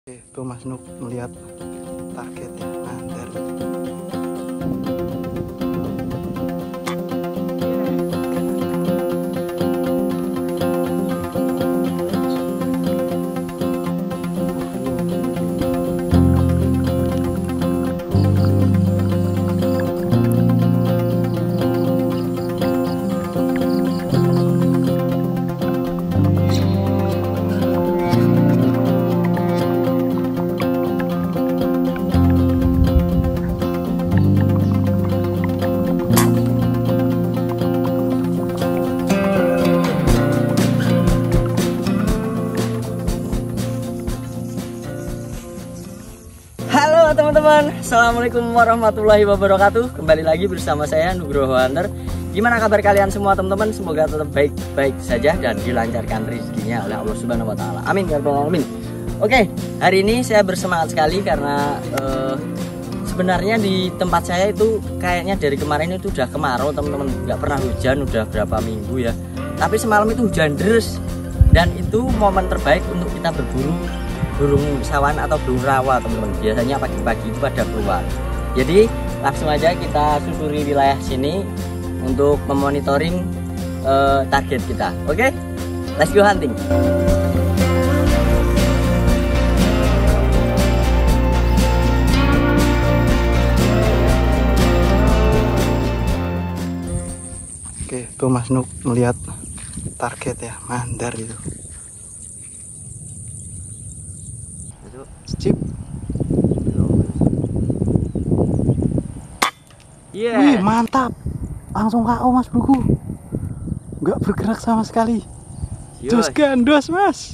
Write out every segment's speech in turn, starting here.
Tuh Mas Nuk melihat targetnya mandar. Teman-teman, assalamualaikum warahmatullahi wabarakatuh. Kembali lagi bersama saya Nugroho Hunter. Gimana kabar kalian semua teman-teman? Semoga tetap baik-baik saja dan dilancarkan rezekinya oleh Allah Subhanahu Wa Taala. Amin ya rabbal alamin. Oke, hari ini saya bersemangat sekali karena sebenarnya di tempat saya itu kayaknya dari kemarin itu udah kemarau teman-teman, nggak pernah hujan udah berapa minggu ya. Tapi semalam itu hujan deras dan itu momen terbaik untuk kita berburu burung sawan atau burung rawa teman-teman. Biasanya pagi-pagi itu pada keluar. Jadi langsung aja kita susuri wilayah sini untuk memonitoring target kita. Oke, let's go hunting. Oke, tuh Mas Nuk melihat target ya, mandar itu. Cip. Yeah. Wih, mantap. Langsung KO Mas Bro. Nggak bergerak sama sekali. Dos gandos Mas.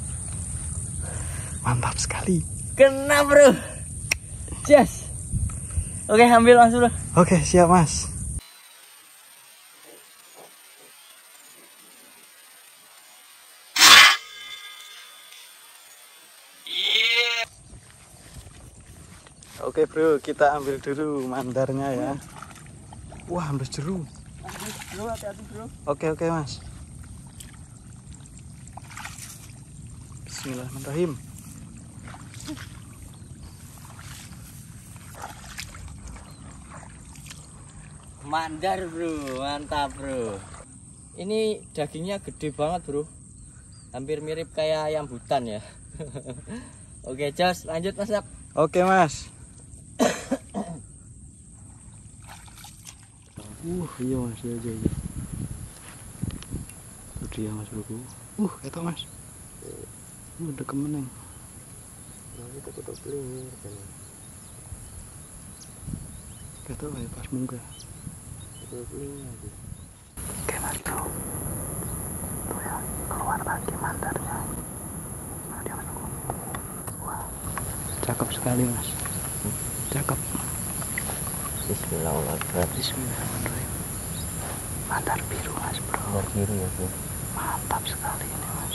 Mantap sekali. Kena bro. Yes. Oke, ambil langsung bro. Oke, siap Mas. Oke bro, kita ambil dulu mandarnya ya. Wah, ambil jeru. Bro, hati-hati bro. Oke Mas. Bismillahirrahmanirrahim. Mandar bro, mantap bro. Ini dagingnya gede banget bro. Hampir mirip kayak ayam hutan ya. Oke, Jos, lanjut masak. Oke Mas. Iya Mas, iya. Itu dia Mas Bro. Itu Mas. Udah kemeneng. Nanti ketutup peling kan. Itu pas munggah. Ketutup peling lagi. Oke Mas Bro. Tuh ya, keluar lagi mandarnya. Nah, dia Mas Bro. Wah, cakep sekali Mas. Cakep. Bismillahirrahmanirrahim. Mandar biru Mas Bro. Mandar biru ya bro. Mantap sekali ini Mas.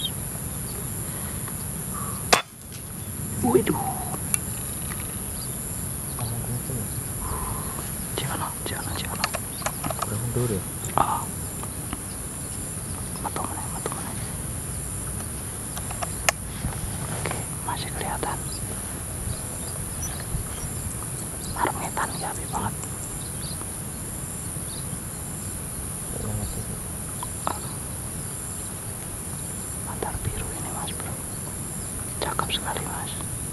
Waduh. Jangan. Kurang mundur ya. Metu meneh. Oke, masih kelihatan. Marmetan ya, banget. Mandar biru ini Mas Bro. Cakep sekali Mas.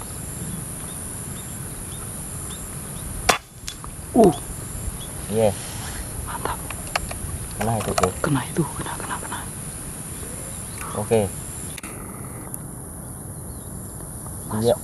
Yes. Mantap. Kena itu bro. Kena. Oke. Iya.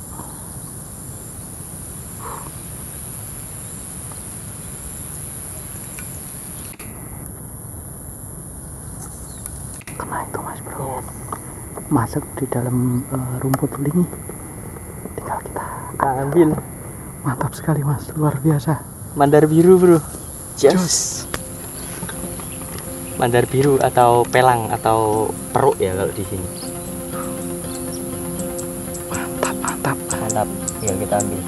Kena itu Mas Bro. Masuk di dalam rumput ini. Tinggal kita ambil. Mantap sekali Mas, luar biasa. Mandar biru bro. Jos. Mandar biru atau pelang atau peruk ya kalau di sini. Mantap. Tinggal kita ambil.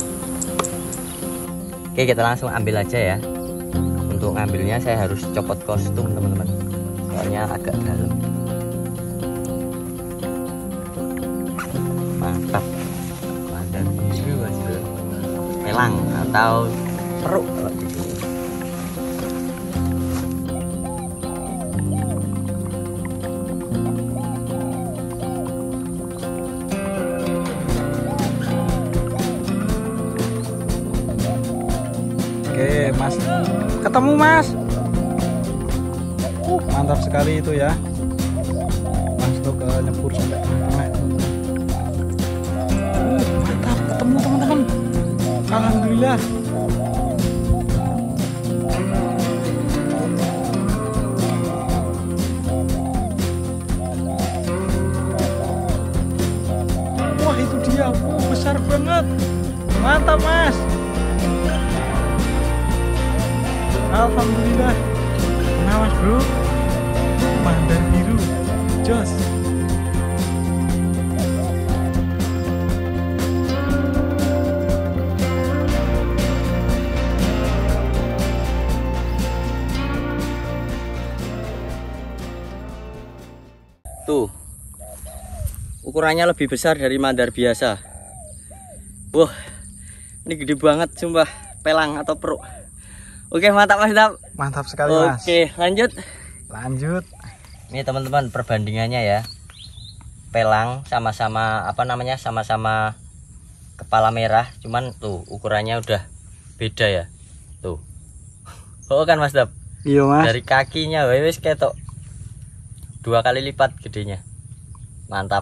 Oke, kita langsung ambil aja ya. Untuk ngambilnya saya harus copot kostum teman-teman. Soalnya agak dalam. Mantap. mandar biru mas bro, pelang atau peruk kalau di sini. Oke mas, ketemu mas. Mantap sekali itu ya mas tuh ke nyebur sampai tengah. Mantap, ketemu teman-teman, alhamdulillah. Wah itu dia, besar banget, mantap mas. Alhamdulillah. Nah mas bro, mandar biru, jos. Tuh, ukurannya lebih besar dari mandar biasa. Wah, ini gede banget sumpah, pelang atau peruk. Oke, mantap mas. Mantap sekali mas. Oke, lanjut. Lanjut. Ini teman-teman perbandingannya ya. Pelang sama-sama apa namanya? Sama-sama kepala merah, cuman tuh ukurannya udah beda ya. Tuh. Oh kan Mas Dap? Iya mas. Dari kakinya wis ketok 2 kali lipat gedenya. Mantap.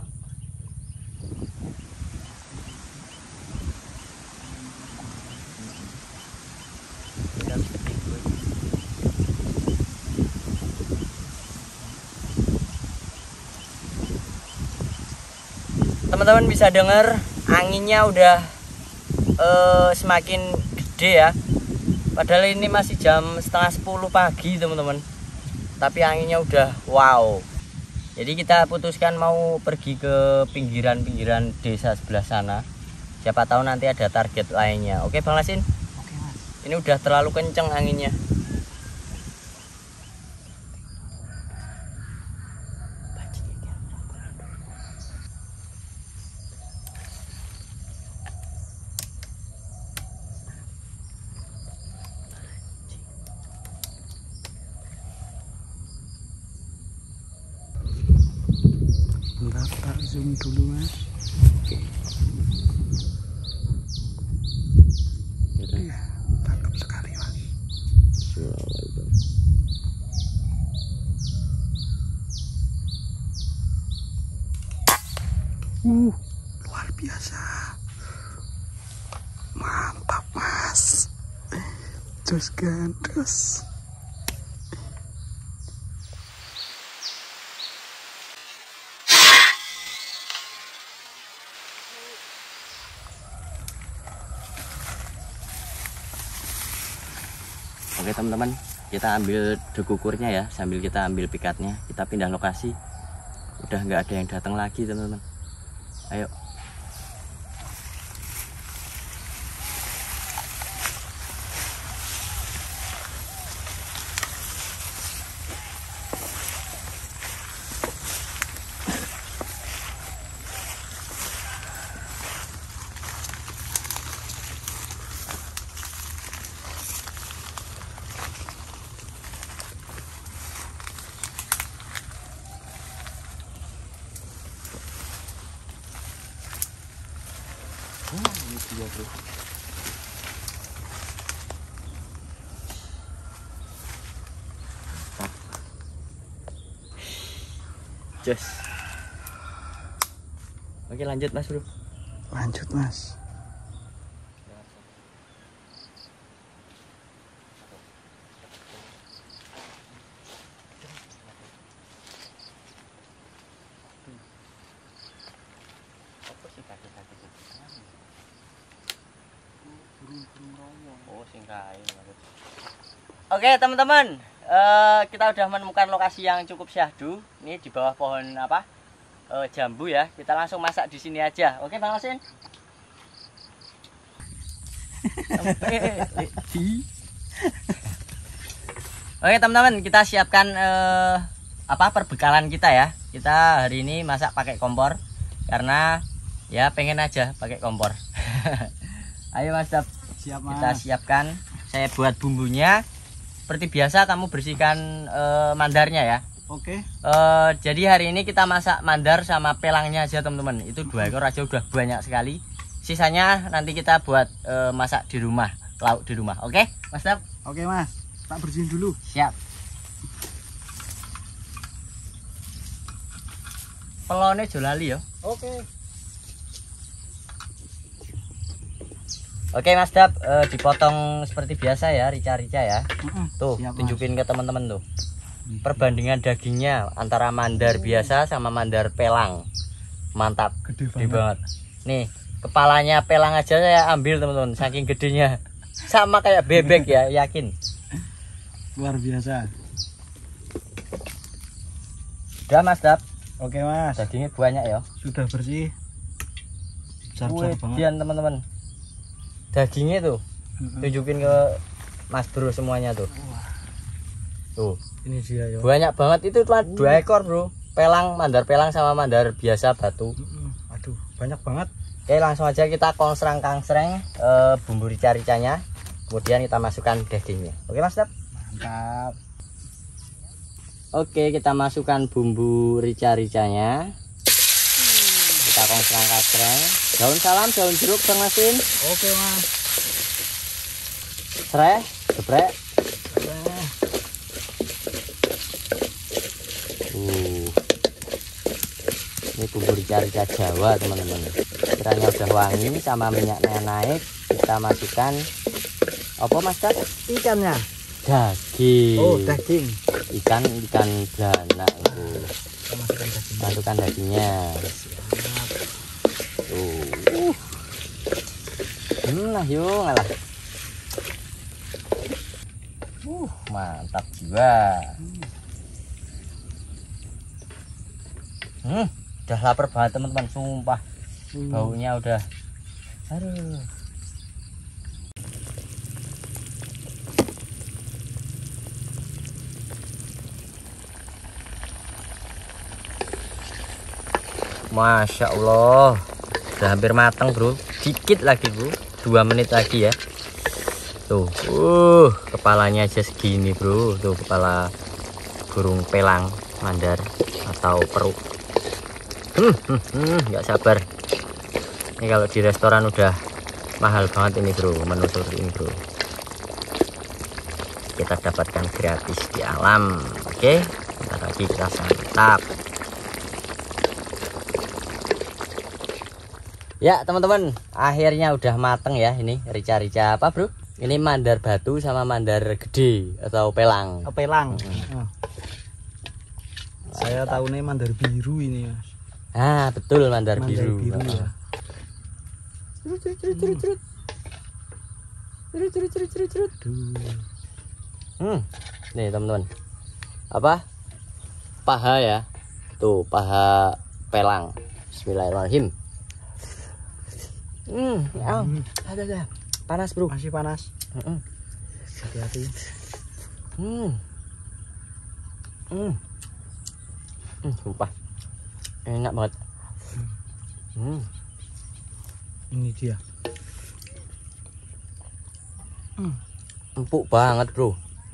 Teman-teman bisa dengar anginnya udah semakin gede ya. Padahal ini masih jam setengah 10 pagi teman-teman, tapi anginnya udah wow. Jadi kita putuskan mau pergi ke pinggiran-pinggiran desa sebelah sana. Siapa tahu nanti ada target lainnya. Oke Bang Lasin? Oke mas. Ini udah terlalu kenceng anginnya. Bentar, tak zoom dulu mas. Iya, cakep sekali mas. Luar biasa. Mantap mas. Jos gandos. Oke teman-teman, kita ambil dekukurnya ya, sambil kita ambil pikatnya, kita pindah lokasi. Udah nggak ada yang datang lagi teman-teman. Ayo. Ini dia bro. Just. Oke lanjut mas bro. Lanjut mas. Oke teman-teman, kita udah menemukan lokasi yang cukup syahdu. Ini di bawah pohon apa? Jambu ya. Kita langsung masak di sini aja. Oke Bang Lasin? Oke teman-teman, kita siapkan perbekalan kita ya. Kita hari ini masak pakai kompor karena ya pengen aja pakai kompor. Ayo Mas Dap, Siap Mas. kita siapkan. Saya buat bumbunya. Seperti biasa kamu bersihkan mandarnya ya. Oke. Jadi hari ini kita masak mandar sama pelangnya aja teman-teman. Itu 2 ekor aja udah banyak sekali. Sisanya nanti kita buat masak di rumah, lauk di rumah. Oke Mas Dap? Oke Mas, tak bersihin dulu. Siap. Pelone jolali ya. Oke. Oke Mas Dap, dipotong seperti biasa ya, rica-rica ya. Tuh, Siap, Mas. tunjukin ke teman-teman tuh. Perbandingan dagingnya antara mandar biasa sama mandar pelang. Mantap, Gede gede banget. Nih, kepalanya pelang aja saya ambil teman-teman, saking gedenya. Sama kayak bebek ya, yakin. Luar biasa. Udah Mas Dap, Oke Mas, dagingnya banyak ya. sudah bersih. Besar-besar banget. Kemudian teman-teman, dagingnya tuh tunjukin ke Mas Bro semuanya tuh. Tuh, Ini dia ya. banyak banget itu cuma 2 ekor bro. Pelang, mandar pelang sama mandar biasa batu. Aduh, banyak banget. Oke langsung aja kita kongsreng-kangsreng bumbu rica-ricanya. Kemudian kita masukkan dagingnya. Oke Mas Dap? Mantap. Oke kita masukkan bumbu rica-ricanya. Kita kongsreng-kangsreng. Daun salam, daun jeruk, Bang Masin. Oke Mas. Serai, geprek. Ini bumbu rica-rica Jawa teman-teman. Kiranya udah wangi sama minyaknya naik, kita masukkan apa Mas Dap? Ikannya. Daging. Oh, daging. Ikan beranak itu. Kita masukkan daging. Masukkan dagingnya. Tuh. Nah yuk ngalah. Mantap juga. Udah lapar banget teman-teman, sumpah. Baunya udah. Aduh. Masya Allah, udah hampir matang bro. Dikit lagi bro, 2 menit lagi ya. Tuh, kepalanya aja segini bro. Tuh kepala burung pelang mandar atau peruk. Nggak sabar. Ini kalau di restoran udah mahal banget ini bro, menu seperti ini bro. Kita dapatkan gratis di alam. Oke, bentar lagi kita santap. Ya teman-teman, akhirnya udah mateng ya ini rica-rica apa bro? Ini mandar batu sama mandar gede atau pelang. Oh, pelang. Saya tahunya mandar biru ini Mas. Ah betul mandar biru. Ya. Nih teman-teman, apa paha ya, tuh paha pelang. Bismillahirrahmanirrahim. Ada panas bro, Masih panas. Hati-hati. Sumpah enak banget. Ini dia. Empuk banget bro.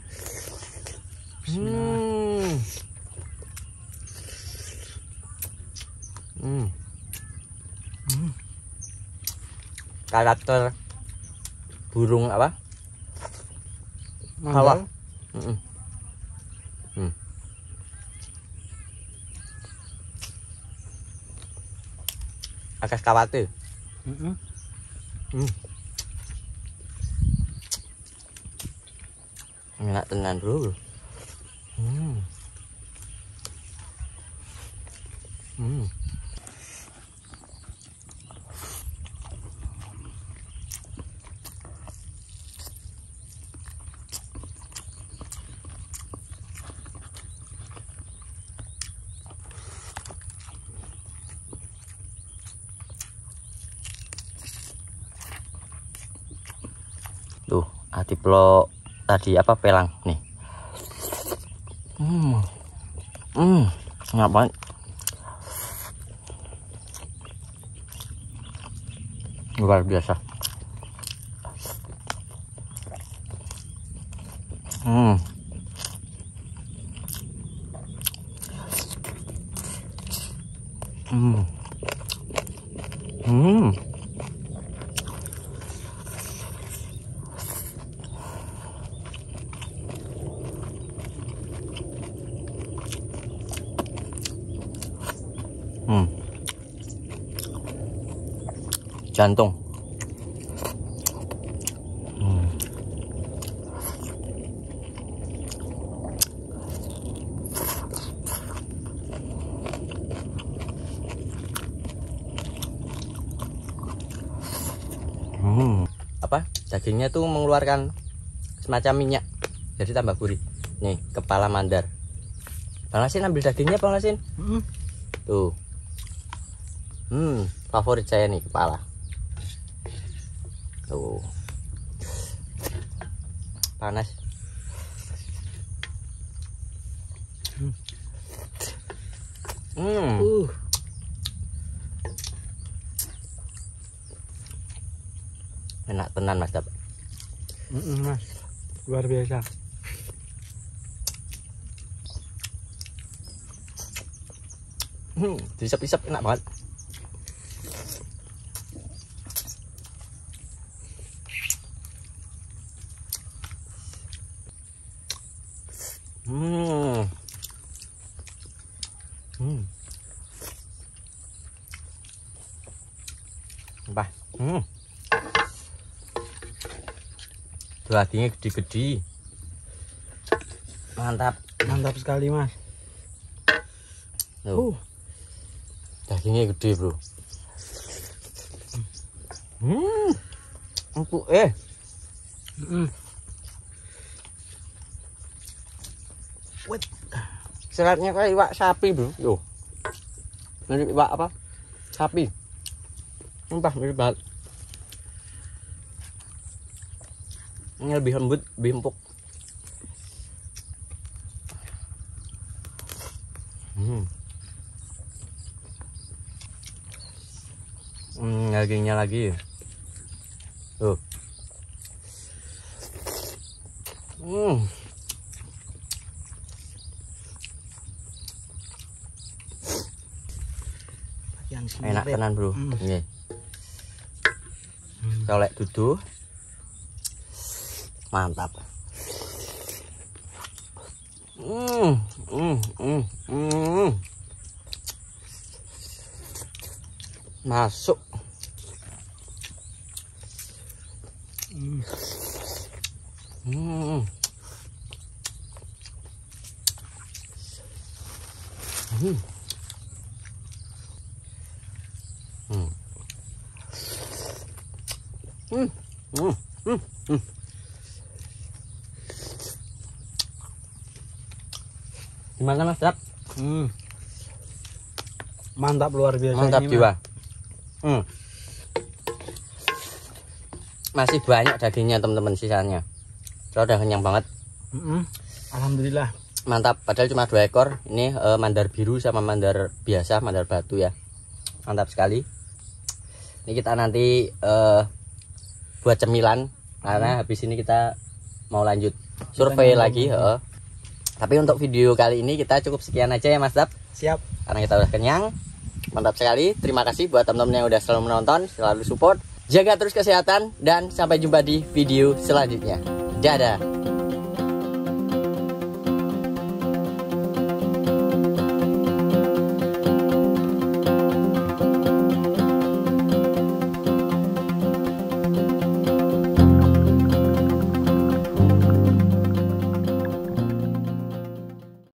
Karakter burung apa? Kawah. Akas kawate. Enak tenan bro. Tuh, hati pelo tadi apa pelang nih. Enak banget. luar biasa. Jantung. Apa? Dagingnya tuh mengeluarkan semacam minyak, jadi tambah gurih. Nih, kepala mandar. Bang Lasin ambil dagingnya, Bang Lasin. Tuh. Favorit saya nih kepala. Tuh. Panas. Enak tenan Mas Dap. Mas, luar biasa. Disep-isep enak banget. Apa? Dagingnya gede-gede. Mantap. Mantap sekali, Mas. Dagingnya gede, Bro. Empuk Seratnya kayak iwak sapi, Bro. Yo. Mirip iwak apa? Sapi. Sumpah mirip banget. Ini lebih lembut, lebih empuk. Dagingnya lagi. Tuh. Enak tenan, Bro. Nggih. Colek dudu. Mantap. Masuk. Gimana Mas Dap? Mantap luar biasa. Mantap jiwa. Masih banyak dagingnya teman-teman sisanya. Saya udah kenyang banget. Alhamdulillah. Mantap. Padahal cuma 2 ekor. Ini mandar biru sama mandar biasa, mandar batu ya. Mantap sekali. Ini kita nanti buat cemilan karena habis ini kita mau lanjut survei lagi. Tapi untuk video kali ini kita cukup sekian aja ya Mas Dap. Siap. Karena kita udah kenyang. Mantap sekali. Terima kasih buat teman-teman yang udah selalu menonton, selalu support. Jaga terus kesehatan dan sampai jumpa di video selanjutnya. Dadah.